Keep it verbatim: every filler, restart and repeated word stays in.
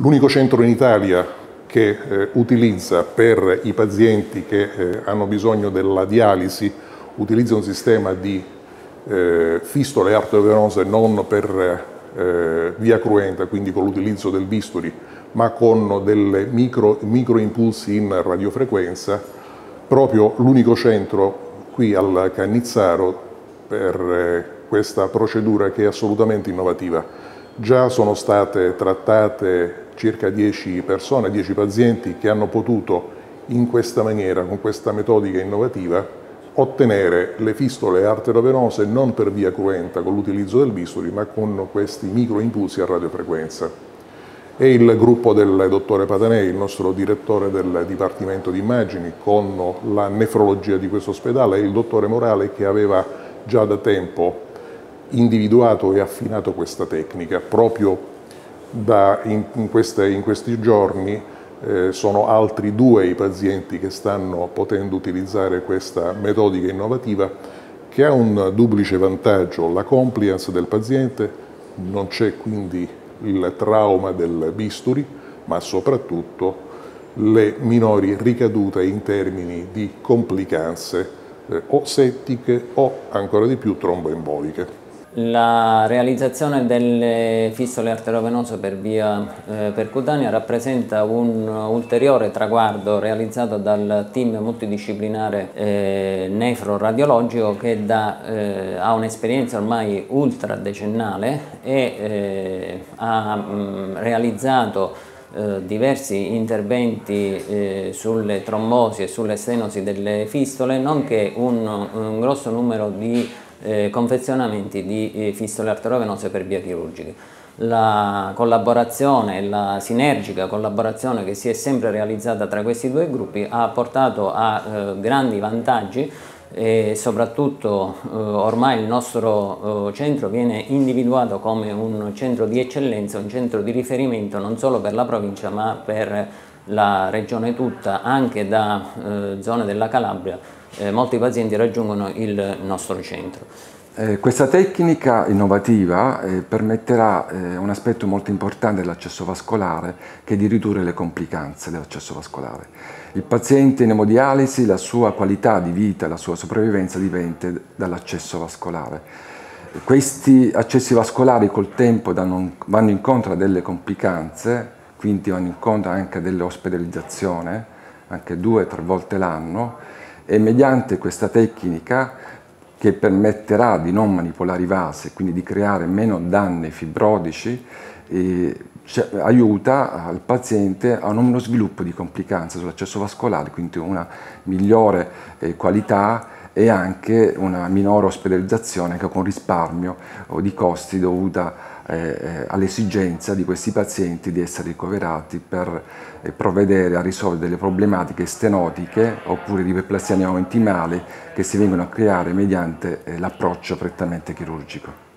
l'unico centro in Italia che eh, utilizza per i pazienti che eh, hanno bisogno della dialisi, utilizza un sistema di eh, fistole arteriovenose non per eh, via cruenta, quindi con l'utilizzo del bisturi, ma con delle micro, micro impulsi in radiofrequenza, proprio l'unico centro qui al Cannizzaro per eh, questa procedura che è assolutamente innovativa. Già sono state trattate circa dieci persone, dieci pazienti che hanno potuto in questa maniera, con questa metodica innovativa, ottenere le fistole arteriovenose non per via cruenta con l'utilizzo del bisturi, ma con questi microimpulsi a radiofrequenza. E il gruppo del dottore Patanei, il nostro direttore del Dipartimento di Immagini, con la nefrologia di questo ospedale, e il dottore Morale, che aveva già da tempo individuato e affinato questa tecnica. Proprio da in, in, queste, in questi giorni eh, sono altri due i pazienti che stanno potendo utilizzare questa metodica innovativa, che ha un duplice vantaggio: la compliance del paziente, non c'è quindi il trauma del bisturi, ma soprattutto le minori ricadute in termini di complicanze eh, o settiche o ancora di più tromboemboliche. La realizzazione delle fistole arteriovenose per via eh, percutanea rappresenta un ulteriore traguardo realizzato dal team multidisciplinare eh, nefroradiologico, che da, eh, ha un'esperienza ormai ultra decennale e eh, ha mh, realizzato Eh, diversi interventi eh, sulle trombosi e sulle stenosi delle fistole, nonché un, un grosso numero di eh, confezionamenti di eh, fistole arteriovenose per via chirurgica. La collaborazione, la sinergica collaborazione che si è sempre realizzata tra questi due gruppi ha portato a eh, grandi vantaggi, e soprattutto eh, ormai il nostro eh, centro viene individuato come un centro di eccellenza, un centro di riferimento non solo per la provincia ma per la regione tutta. Anche da eh, zone della Calabria eh, molti pazienti raggiungono il nostro centro. Eh, questa tecnica innovativa eh, permetterà eh, un aspetto molto importante dell'accesso vascolare, che è di ridurre le complicanze dell'accesso vascolare. Il paziente in emodialisi, la sua qualità di vita, la sua sopravvivenza dipende dall'accesso vascolare. Questi accessi vascolari col tempo danno, vanno incontro a delle complicanze, quindi vanno incontro anche a delle ospedalizzazioni, anche due o tre volte l'anno, e mediante questa tecnica, che permetterà di non manipolare i vasi, quindi di creare meno danni fibrotici, e aiuta al paziente a uno sviluppo di complicanze sull'accesso vascolare, quindi una migliore eh, qualità e anche una minore ospedalizzazione, anche con risparmio o di costi dovuta eh, all'esigenza di questi pazienti di essere ricoverati per eh, provvedere a risolvere delle problematiche stenotiche oppure di iperplasia neointimale che si vengono a creare mediante eh, l'approccio prettamente chirurgico.